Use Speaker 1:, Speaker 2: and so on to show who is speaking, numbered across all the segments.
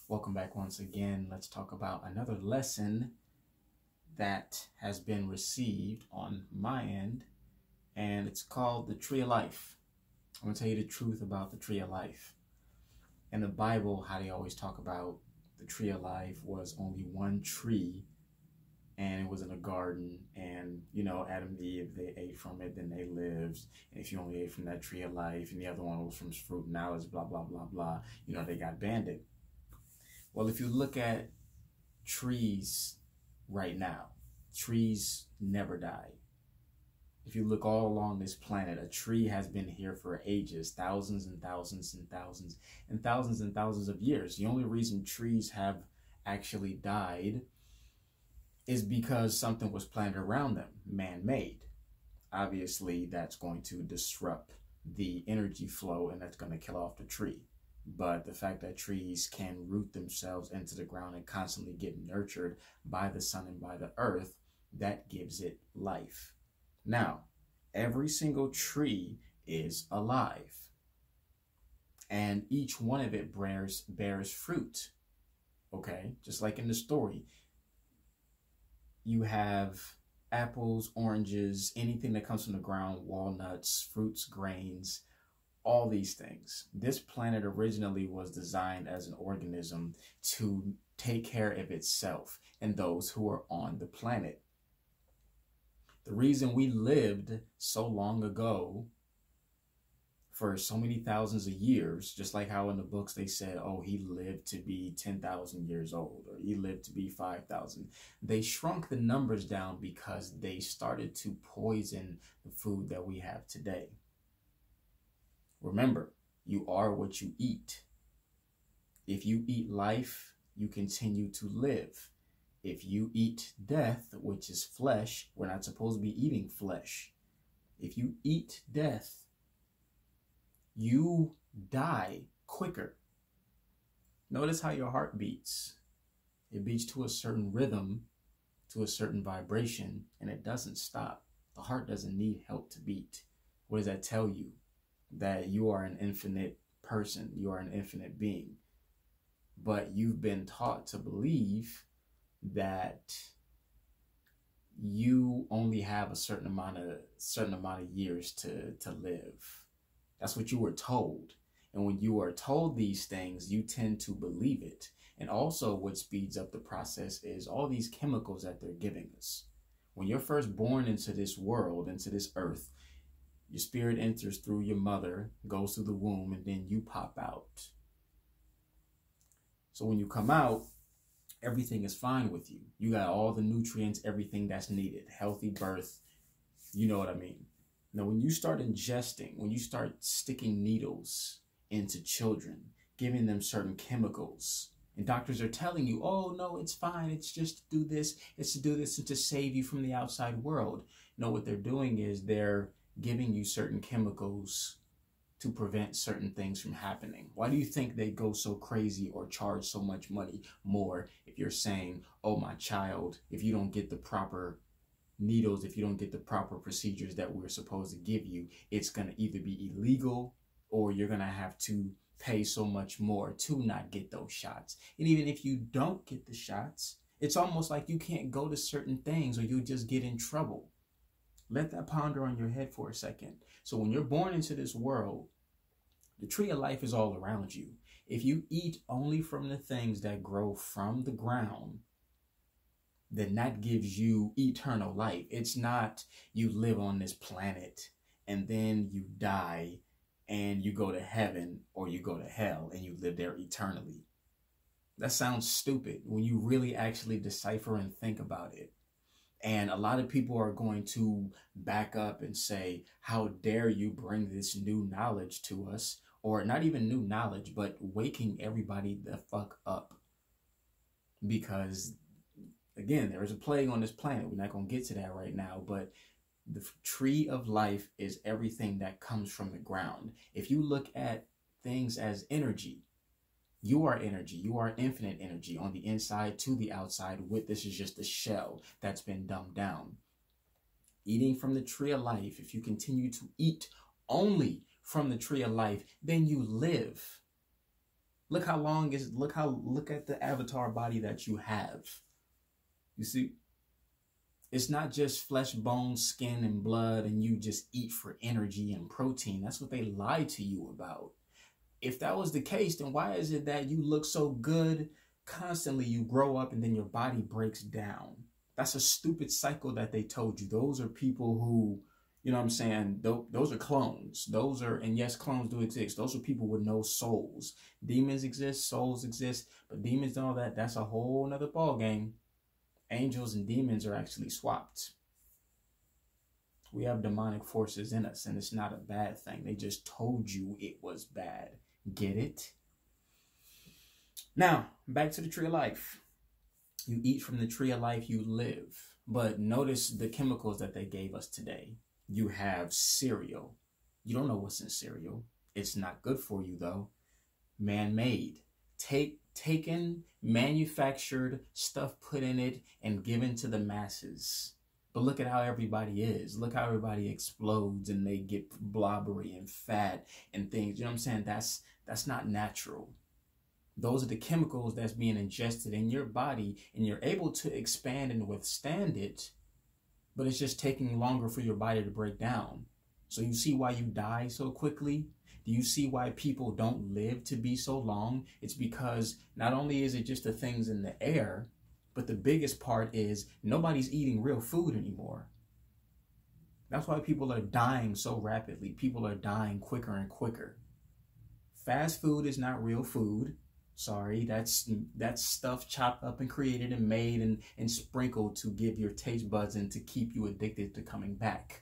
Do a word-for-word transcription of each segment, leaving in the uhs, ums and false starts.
Speaker 1: Welcome back once again. Let's talk about another lesson that has been received on my end, and it's called the Tree of Life. I'm going to tell you the truth about the Tree of Life. In the Bible, how they always talk about the Tree of Life was only one tree, and it was in a garden, and, you know, Adam and Eve, they ate from it, then they lived, and if you only ate from that Tree of Life, and the other one was from fruit and knowledge, blah, blah, blah, blah, you know, they got banded. Well, if you look at trees right now, trees never die. If you look all along this planet, a tree has been here for ages, thousands and thousands and thousands and thousands and thousands of years. The only reason trees have actually died is because something was planted around them, man-made. Obviously, that's going to disrupt the energy flow, and that's going to kill off the tree. But the fact that trees can root themselves into the ground and constantly get nurtured by the sun and by the earth, that gives it life. Now, every single tree is alive, and each one of it bears, bears fruit, okay? Just like in the story, you have apples, oranges, anything that comes from the ground, walnuts, fruits, grains, all these things. This planet originally was designed as an organism to take care of itself and those who are on the planet. The reason we lived so long ago for so many thousands of years, just like how in the books they said, oh, he lived to be ten thousand years old, or he lived to be five thousand. They shrunk the numbers down because they started to poison the food that we have today. Remember, you are what you eat. If you eat life, you continue to live. If you eat death, which is flesh, we're not supposed to be eating flesh. If you eat death, you die quicker. Notice how your heart beats. It beats to a certain rhythm, to a certain vibration, and it doesn't stop. The heart doesn't need help to beat. What does that tell you? That you are an infinite person, you are an infinite being. But you've been taught to believe that you only have a certain amount of certain amount of years to, to live. That's what you were told. And when you are told these things, you tend to believe it. And also what speeds up the process is all these chemicals that they're giving us. When you're first born into this world, into this earth, your spirit enters through your mother, goes through the womb, and then you pop out. So when you come out, everything is fine with you. You got all the nutrients, everything that's needed, healthy birth, you know what I mean. Now, when you start ingesting, when you start sticking needles into children, giving them certain chemicals, and doctors are telling you, oh, no, it's fine. It's just to do this. It's to do this and to save you from the outside world. No, what they're doing is they're giving you certain chemicals to prevent certain things from happening. Why do you think they go so crazy or charge so much money more if you're saying, oh, my child, if you don't get the proper needles, if you don't get the proper procedures that we're supposed to give you, it's going to either be illegal or you're going to have to pay so much more to not get those shots. And even if you don't get the shots, it's almost like you can't go to certain things or you'll just get in trouble. Let that ponder on your head for a second. So when you're born into this world, the tree of life is all around you. If you eat only from the things that grow from the ground, then that gives you eternal life. It's not you live on this planet and then you die and you go to heaven or you go to hell and you live there eternally. That sounds stupid when you really actually decipher and think about it. And a lot of people are going to back up and say, how dare you bring this new knowledge to us? Or not even new knowledge, but waking everybody the fuck up. Because, again, there is a plague on this planet. We're not going to get to that right now. But the tree of life is everything that comes from the ground. If you look at things as energy, you are energy. You are infinite energy on the inside to the outside. With this is just a shell that's been dumbed down. Eating from the tree of life, if you continue to eat only from the tree of life, then you live. Look how long is, look how, look at the avatar body that you have. You see, it's not just flesh, bone, skin, and blood, and you just eat for energy and protein. That's what they lie to you about. If that was the case, then why is it that you look so good constantly? You grow up and then your body breaks down. That's a stupid cycle that they told you. Those are people who, you know what I'm saying, those are clones. Those are, and yes, clones do exist. Those are people with no souls. Demons exist, souls exist, but demons and all that, that's a whole nother ball game. Angels and demons are actually swapped. We have demonic forces in us, and it's not a bad thing. They just told you it was bad. Get it? Now, back to the tree of life. You eat from the tree of life, you live. But notice the chemicals that they gave us today. You have cereal. You don't know what's in cereal. It's not good for you, though. Man-made. Take, taken, manufactured, stuff put in it, and given to the masses. But look at how everybody is. Look how everybody explodes and they get blobbery and fat and things. You know what I'm saying? That's, that's not natural. Those are the chemicals that's being ingested in your body, and you're able to expand and withstand it, but it's just taking longer for your body to break down. So you see why you die so quickly? Do you see why people don't live to be so long? It's because not only is it just the things in the air, but the biggest part is nobody's eating real food anymore. That's why people are dying so rapidly. People are dying quicker and quicker. Fast food is not real food. Sorry, that's that's stuff chopped up and created and made and, and sprinkled to give your taste buds and to keep you addicted to coming back.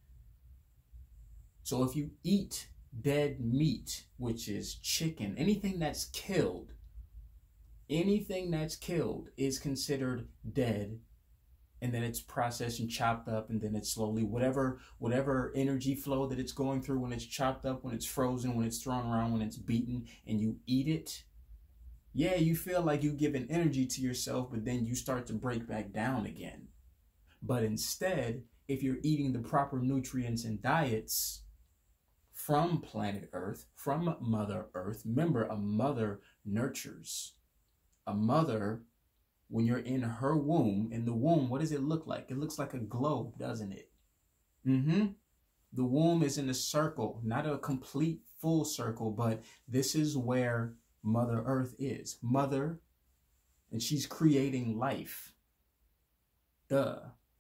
Speaker 1: So if you eat dead meat, which is chicken, anything that's killed, anything that's killed is considered dead, and then it's processed and chopped up, and then it's slowly, whatever whatever energy flow that it's going through, when it's chopped up, when it's frozen, when it's thrown around, when it's beaten, and you eat it. Yeah, you feel like you're giving energy to yourself, but then you start to break back down again. But instead, if you're eating the proper nutrients and diets from planet Earth, from Mother Earth, remember, a mother nurtures. A mother, when you're in her womb, in the womb, what does it look like? It looks like a globe, doesn't it? Mm-hmm. The womb is in a circle, not a complete full circle, but this is where Mother Earth is. Mother, and she's creating life. Duh.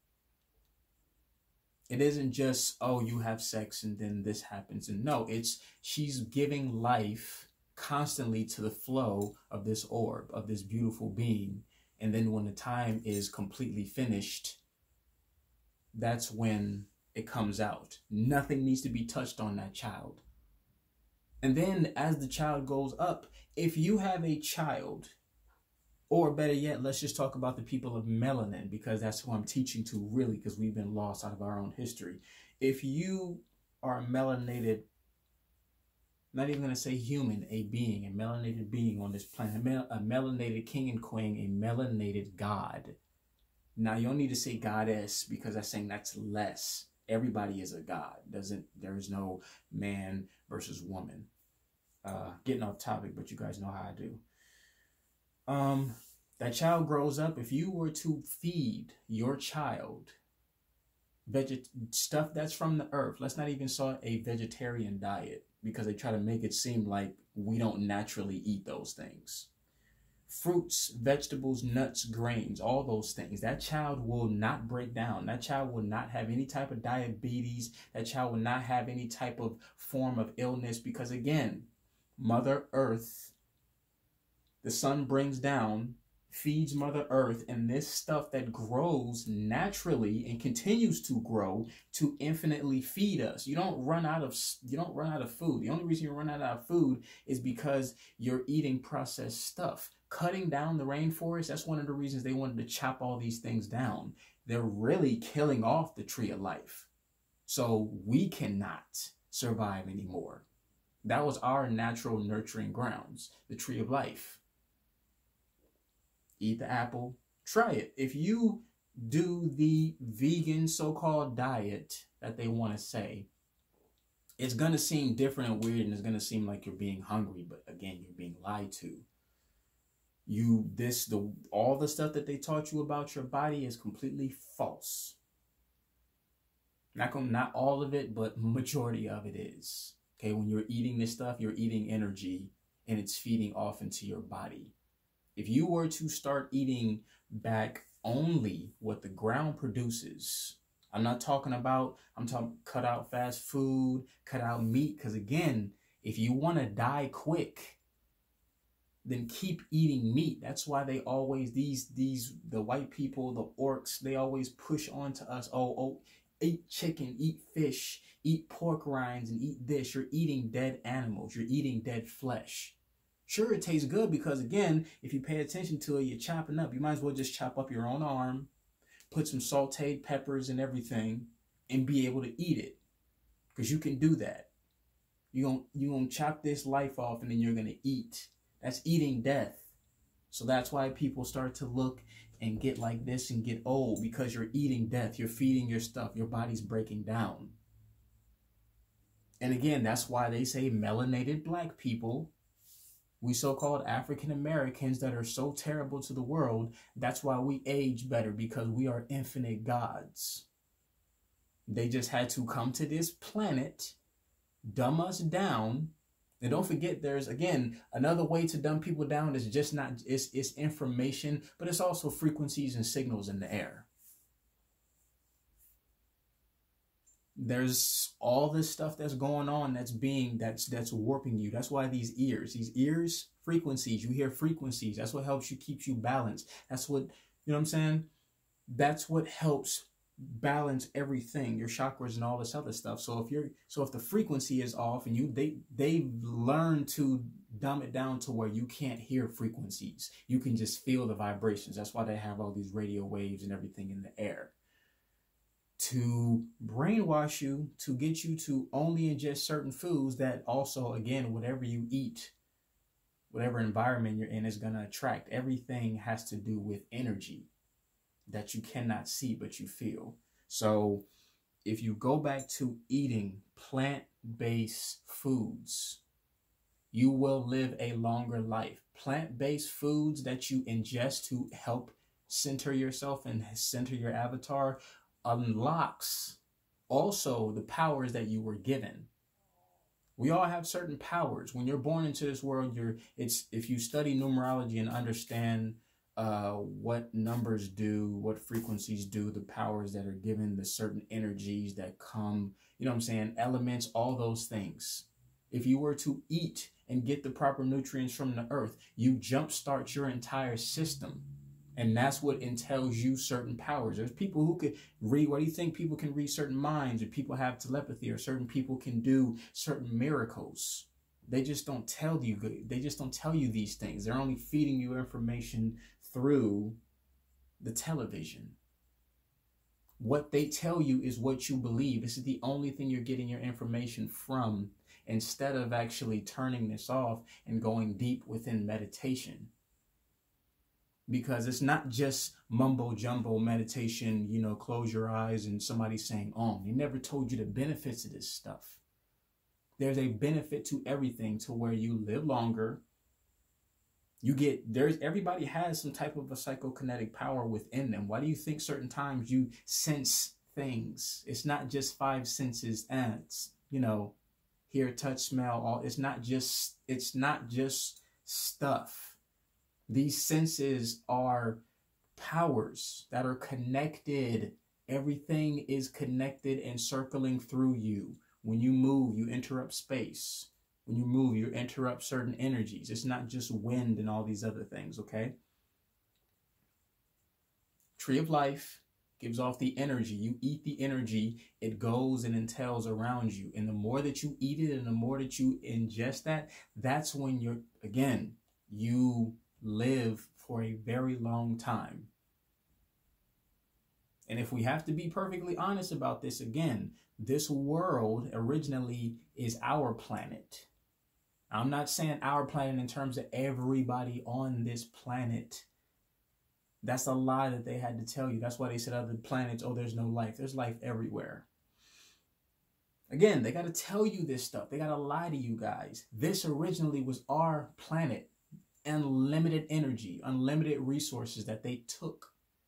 Speaker 1: It isn't just, oh, you have sex and then this happens. And no, it's she's giving life constantly to the flow of this orb, of this beautiful being. And then when the time is completely finished, that's when it comes out. Nothing needs to be touched on that child. And then as the child goes up, if you have a child, or better yet, let's just talk about the people of melanin, because that's who I'm teaching to, really, because we've been lost out of our own history. If you are a melanated, not even going to say human, a being, a melanated being on this planet, a melanated king and queen, a melanated god. Now, you don't need to say goddess, because that's saying that's less. Everybody is a god. Doesn't, there's no man versus woman. Uh, getting off topic, but you guys know how I do. Um, that child grows up. If you were to feed your child veget stuff that's from the earth, let's not even say a vegetarian diet, because they try to make it seem like we don't naturally eat those things. Fruits, vegetables, nuts, grains, all those things. That child will not break down. That child will not have any type of diabetes. That child will not have any type of form of illness, because again, Mother Earth, the sun brings down, feeds Mother Earth, and this stuff that grows naturally and continues to grow to infinitely feed us. You don't run out of you don't run out of food. The only reason you run out of food is because you're eating processed stuff. Cutting down the rainforest, that's one of the reasons they wanted to chop all these things down. They're really killing off the tree of life. So we cannot survive anymore. That was our natural nurturing grounds, the tree of life. Eat the apple, try it. If you do the vegan so-called diet that they want to say, it's going to seem different and weird, and it's going to seem like you're being hungry, but again, you're being lied to. You, this, the, all the stuff that they taught you about your body is completely false. Not gonna, not all of it, but majority of it is. Okay, when you're eating this stuff, you're eating energy, and it's feeding off into your body. If you were to start eating back only what the ground produces, I'm not talking about, I'm talking cut out fast food, cut out meat, because again, if you want to die quick, then keep eating meat. That's why they always, these, these, the white people, the orcs, they always push on to us, oh, oh, eat chicken, eat fish, eat pork rinds, and eat this. You're eating dead animals. You're eating dead flesh. Sure, it tastes good because, again, if you pay attention to it, you're chopping up. You might as well just chop up your own arm, put some sauteed peppers and everything, and be able to eat it. Because you can do that. You're going you're gonna chop this life off, and then you're going to eat. That's eating death. So that's why people start to look and get like this and get old, because you're eating death. You're feeding your stuff. Your body's breaking down. And again, that's why they say melanated black people, we so-called African Americans that are so terrible to the world, that's why we age better, because we are infinite gods. They just had to come to this planet, dumb us down. And don't forget, there's, again, another way to dumb people down is just not, it's, it's information, but it's also frequencies and signals in the air. There's all this stuff that's going on that's being, that's, that's warping you. That's why these ears, these ears, frequencies, you hear frequencies. That's what helps you, keeps you balanced. That's what, you know what I'm saying? That's what helps balance everything, your chakras and all this other stuff. So if you're, so if the frequency is off and you, they, they learn to dumb it down to where you can't hear frequencies. You can just feel the vibrations. That's why they have all these radio waves and everything in the air, to brainwash you, to get you to only ingest certain foods that also, again, whatever you eat, whatever environment you're in is going to attract. Everything has to do with energy that you cannot see, but you feel. So if you go back to eating plant-based foods, you will live a longer life. Plant-based foods that you ingest to help center yourself and center your avatar unlocks also the powers that you were given. We all have certain powers. When you're born into this world, you're, it's, if you study numerology and understand uh, what numbers do, what frequencies do, the powers that are given, the certain energies that come, you know what I'm saying, elements, all those things. If you were to eat and get the proper nutrients from the earth, you jumpstart your entire system. And that's what entails you certain powers. There's people who could read, what do you think? People can read certain minds, or people have telepathy, or certain people can do certain miracles. They just don't tell you, they just don't tell you these things. They're only feeding you information through the television. What they tell you is what you believe. This is the only thing you're getting your information from, instead of actually turning this off and going deep within meditation. Because it's not just mumbo jumbo meditation, you know, close your eyes and somebody saying, oh, they never told you the benefits of this stuff. There's a benefit to everything, to where you live longer. You get, there's, everybody has some type of a psychokinetic power within them. Why do you think certain times you sense things? It's not just five senses and it's, you know, hear, touch, smell, all, it's not just, it's not just stuff. These senses are powers that are connected. Everything is connected and circling through you. When you move, you interrupt space. When you move, you interrupt certain energies. It's not just wind and all these other things, okay? Tree of Life gives off the energy. You eat the energy, it goes and entails around you. And the more that you eat it and the more that you ingest that, that's when you're, again, you live for a very long time. And if we have to be perfectly honest about this, again, this world originally is our planet. I'm not saying our planet in terms of everybody on this planet. That's a lie that they had to tell you. That's why they said other planets, oh, there's no life. There's life everywhere. Again, they got to tell you this stuff. They got to lie to you guys. This originally was our planet. Unlimited energy, unlimited resources that they took.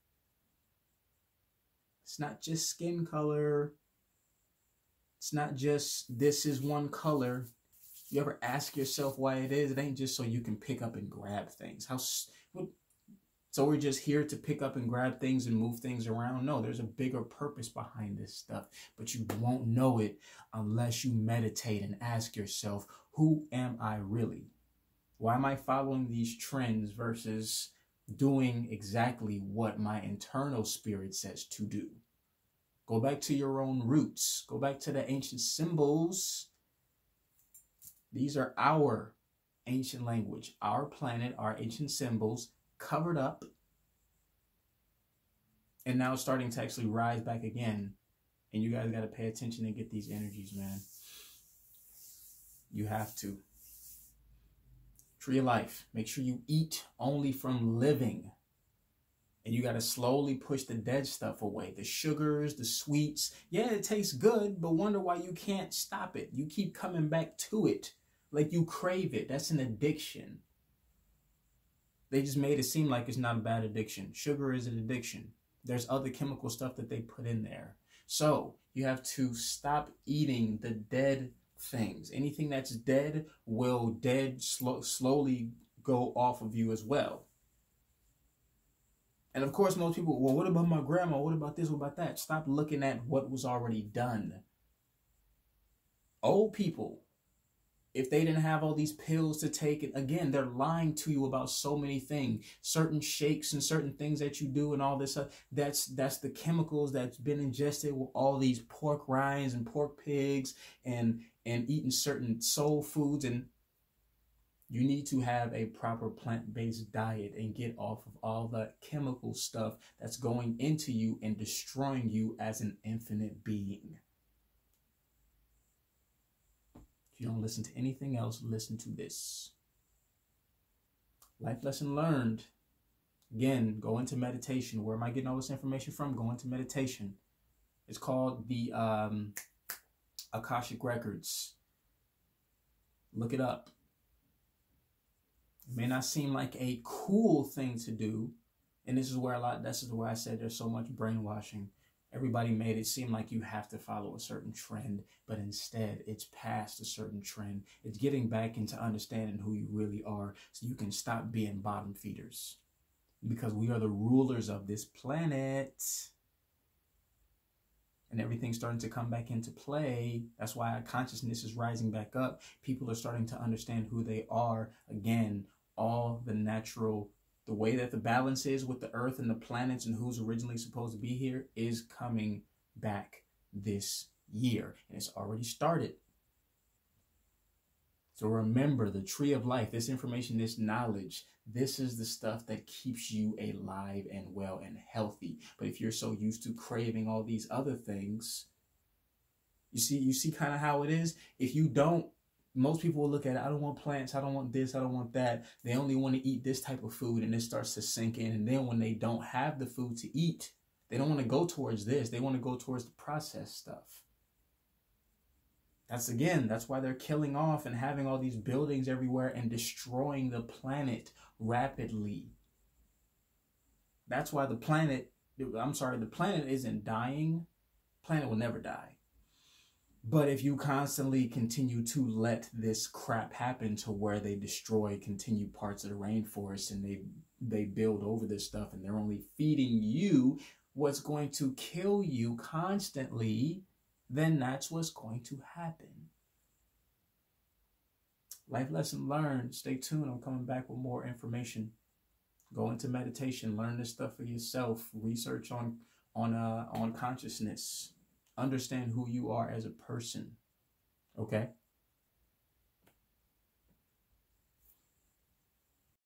Speaker 1: It's not just skin color. It's not just this is one color. You ever ask yourself why it is? It ain't just so you can pick up and grab things. How what, so we're just here to pick up and grab things and move things around? No, there's a bigger purpose behind this stuff, but you won't know it unless you meditate and ask yourself, who am I really? Why am I following these trends versus doing exactly what my internal spirit says to do? Go back to your own roots. Go back to the ancient symbols. These are our ancient language, our planet, our ancient symbols covered up. And now it's starting to actually rise back again. And you guys got to pay attention and get these energies, man. You have to. Tree of life. Make sure you eat only from living. And you got to slowly push the dead stuff away. The sugars, the sweets. Yeah, it tastes good, but wonder why you can't stop it. You keep coming back to it. Like you crave it. That's an addiction. They just made it seem like it's not a bad addiction. Sugar is an addiction. There's other chemical stuff that they put in there. So you have to stop eating the dead things. Anything that's dead will dead slow, slowly go off of you as well. And of course, most people, well, what about my grandma? What about this? What about that? Stop looking at what was already done. Old people, if they didn't have all these pills to take, it again, they're lying to you about so many things, certain shakes and certain things that you do and all this. Uh, that's that's the chemicals that's been ingested with all these pork rinds and pork pigs and and eating certain soul foods. And you need to have a proper plant-based diet and get off of all the chemical stuff that's going into you and destroying you as an infinite being. If you don't listen to anything else, listen to this. Life lesson learned. Again, go into meditation. Where am I getting all this information from? Go into meditation. It's called the um, Akashic Records. Look it up. It may not seem like a cool thing to do. And this is where a lot, this is where I said there's so much brainwashing. Everybody made it seem like you have to follow a certain trend, but instead it's past a certain trend. It's getting back into understanding who you really are so you can stop being bottom feeders. Because we are the rulers of this planet. And everything's starting to come back into play. That's why our consciousness is rising back up. People are starting to understand who they are. Again, all the natural, the way that the balance is with the earth and the planets and who's originally supposed to be here is coming back this year. And it's already started. So remember, the tree of life, this information, this knowledge, this is the stuff that keeps you alive and well and healthy. But if you're so used to craving all these other things, you see, you see kind of how it is. If you don't, most people will look at it, I don't want plants, I don't want this, I don't want that. They only want to eat this type of food, and it starts to sink in. And then when they don't have the food to eat, they don't want to go towards this. They want to go towards the processed stuff. That's again, that's why they're killing off and having all these buildings everywhere and destroying the planet rapidly. That's why the planet, I'm sorry, the planet isn't dying. The planet will never die. But if you constantly continue to let this crap happen to where they destroy continued parts of the rainforest and they they build over this stuff and they're only feeding you what's going to kill you constantly, then that's what's going to happen. Life lesson learned. Stay tuned. I'm coming back with more information. Go into meditation. Learn this stuff for yourself. Research on on uh on consciousness. Understand who you are as a person. Okay?